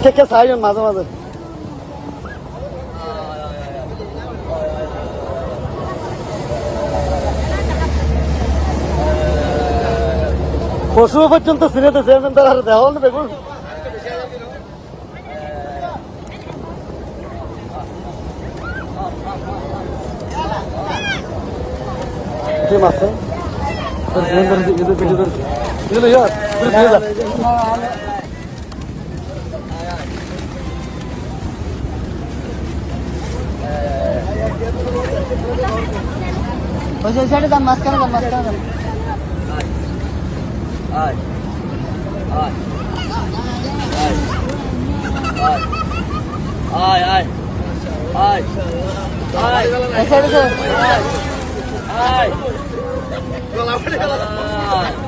থেকে চাই মাঝে মাঝে পশু পর্যন্ত ছিঁড়েতে চেয়ারম্যান তার আর দেওয়া হল বেগুন আছে সাইডে যান মাঝখানে যান মাঝখানে যান সাইডে